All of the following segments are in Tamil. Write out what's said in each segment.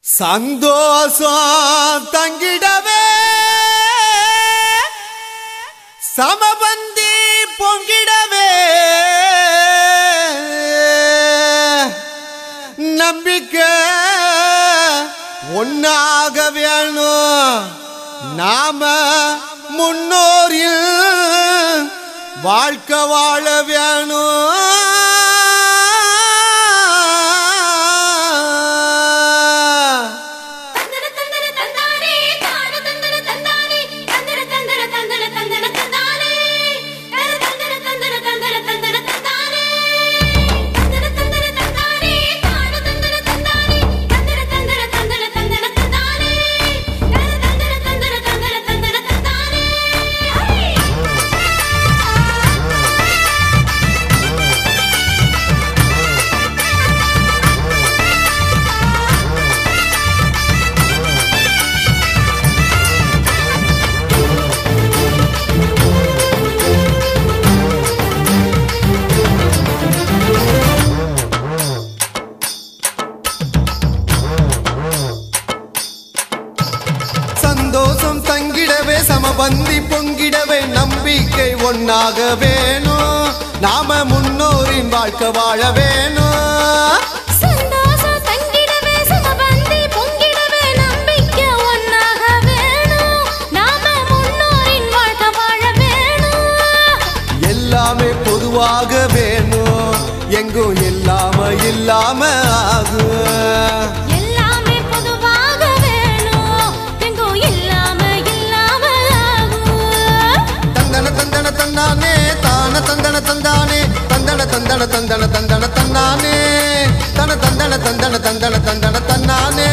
சந்தோஷம் தங்கிடவே சமபந்தி பொங்கிடவே நம்பிக்கை ஒன்னாக வேணும் நாம முன்னோரில் வாழ்க்கை வாழ வேணும் சந்தோஷம் தங்கிடவே சமபந்தி பொங்கிடவே நம்பிக்கை ஒன்னாக வேணும் நாம முன்னோரின் வாழ்க்கை வாழ வேணும் சந்தோஷம் தங்கிடவே சமபந்தி பொங்கிடவே நம்பிக்கை ஒன்னாக வேணும் நாம முன்னோரின் வாழ்க்கை வாழ வேணும் எல்லாமே பொதுவாக வேணும் எங்கும் இல்லாம ஆகும் தந்தானே தான தந்தன தந்தானே தந்தன தந்தன தந்தன தந்தன தந்தானே தன தந்தன தந்தன தந்தன தந்தன தந்தானே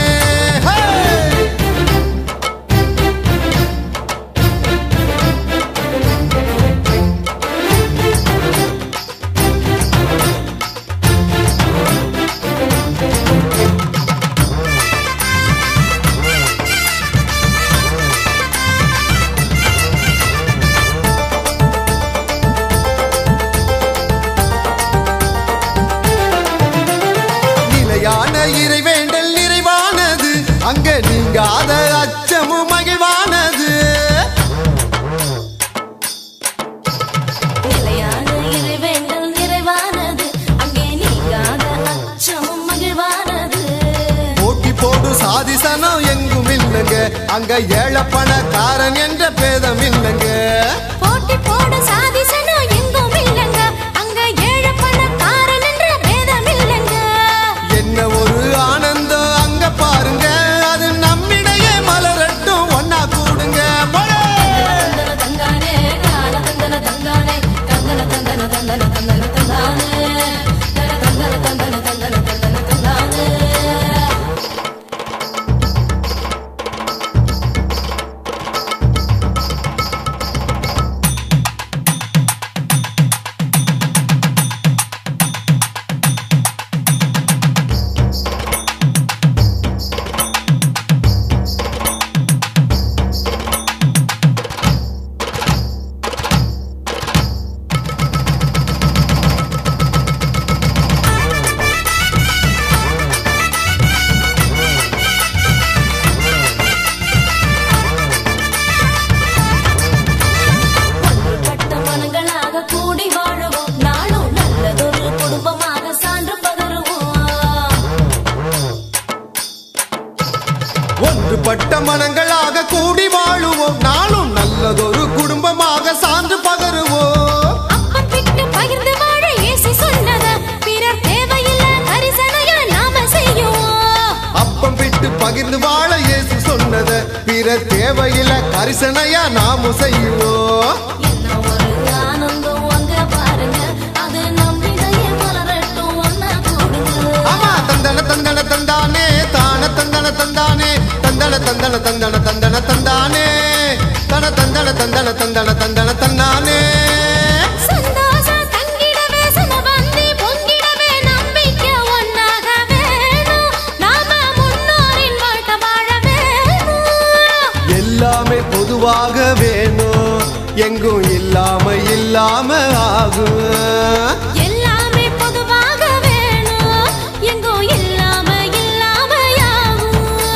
இறைவேண்டல் நிறைவானது அங்க நீங்காத அச்சமும் மகிழ்வானது நிலையான இறைவேண்டல் நிறைவானது அங்கே நீங்காத அச்சமும் மகிழ்வானது போட்டி போடு சாதிசனம் எங்கும் இல்லைங்க அங்க ஏழை பணக்காரன் என்ற பேதம் இல்லைங்க போட்டி போடு சாதிசனம் எங்கும் இல்லைங்க அங்க ஏழை பணக்காரன் என்ற பேதம் இல்லைங்க என்ன ஒரு ஆனந்தம் அங்க பாருங்க அது நம்மிடையே மலரட்டும் ஒன்னா கூடுங்க தந்தானே கால தந்தன தந்தானே தந்தன தந்தன தந்தன தந்தன தந்தானே தந்தன தந்தன தந்தன தந்தன தந்தானே ஒன்றுபட்ட மனங்களாக கூடி வாழுவோம் நாளும் நல்லதொரு குடும்பமாக சான்று பகருவோம் அப்பம் பிட்டு பகிர்ந்து வாழ இயேசு சொன்னது பிறர் தேவையில்லை கரிசனையா நாம செய்வோம் அப்பம் பிட்டு பகிர்ந்து வாழ இயேசு சொன்னது பிறர் தேவையில்லை கரிசனையா நாம செய்வோம் என்ன ஒரு ஆனந்தம் அங்க பாருங்க அது நம்பிக்கையே மலரட்டும் ஒன்னா கூடுங்க ஆமா தந்தன தந்தன தந்தானே தான தந்தன தந்தானே தந்தன தந்தன தந்தன தந்தன தந்தானே தன தந்தன தந்தன தந்தன தந்தன தந்தானே சந்தோஷம் தங்கிடவே சமபந்தி பொங்கிடவே நம்பிக்கை ஒன்னாக வேணும் நாம முன்னோரின் வாழ்க்கை வாழ வேணும் எல்லாமே பொதுவாக வேணும் எங்கும் இல்லாம ஆகும் எல்லாமே பொதுவாக வேணும் எங்கோ இல்லாம யாகும்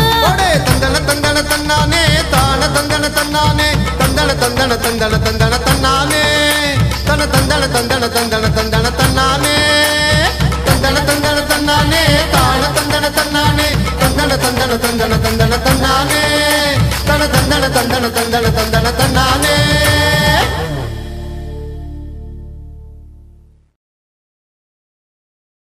தந்தன தந்தன தந்தன தன்னானே தன தந்தன தந்தன தந்தன தந்தன தன்னானே தந்தன தந்தன தன்னானே தான தந்தன தன்னானே தந்தன தந்தன தந்தன தந்தன தன்னானே தன தந்தன தந்தன தந்தன தந்தன தன்னானே